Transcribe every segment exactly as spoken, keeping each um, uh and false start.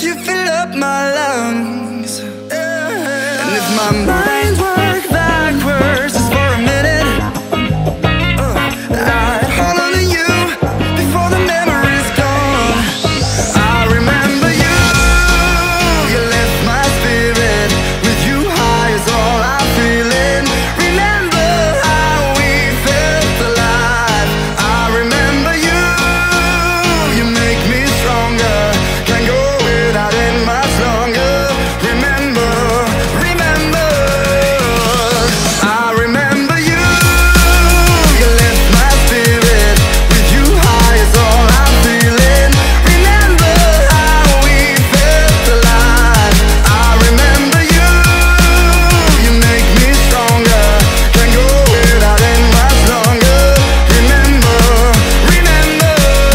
breath, you fill up my lungs. And if my mind worked backwards just for a minute, uh, I'd hold on to you before the memory's gone. I remember you, you lift my spirit. With you high is all I'm feeling. Remember how we felt alive. I remember you, you make me stronger. Can't go without it much longer. Remember, remember, I remember you, you lift my spirit. With you high is all I'm feeling. Remember how we felt alive. I remember you, you make me stronger. Can't go without it much longer. Remember, remember.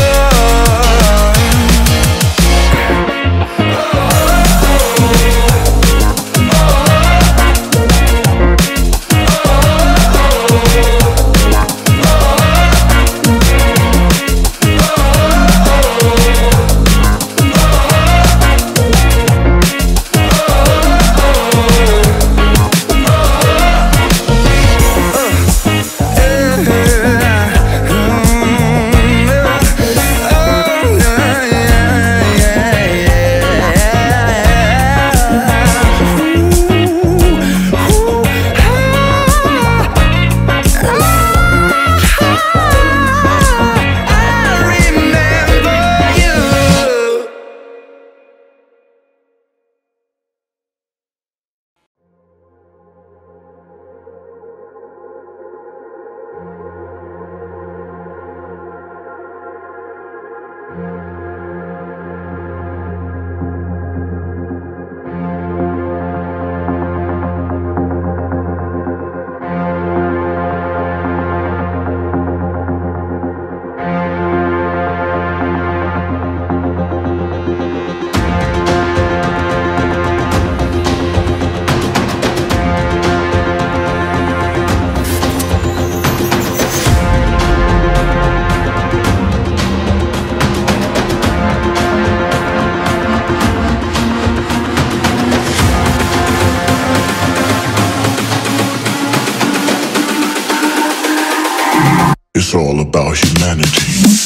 It's all about humanity.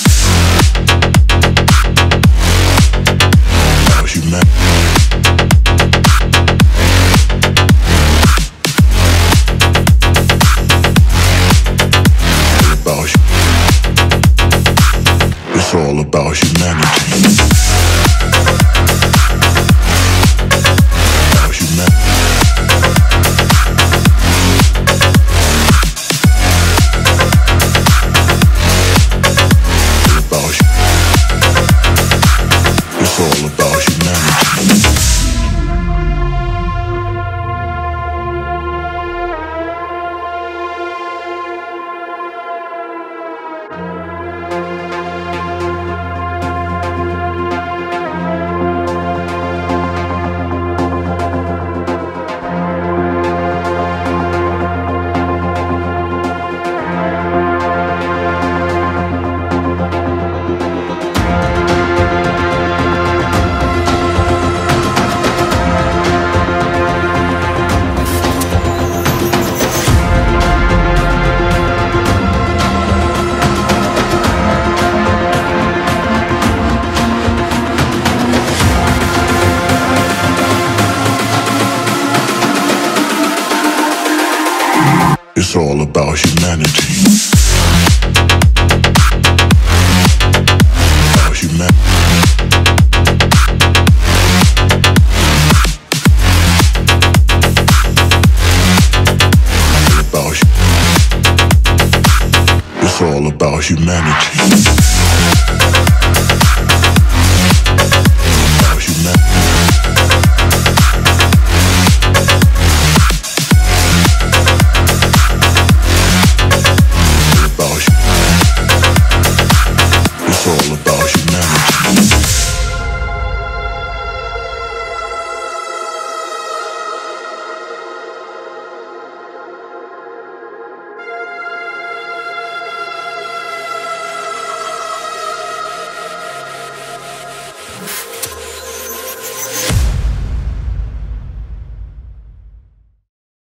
About humanity. About hu- It's all about humanity. About humanity. It's all about humanity. It's all about humanity. About humanity. About hu- It's all about humanity.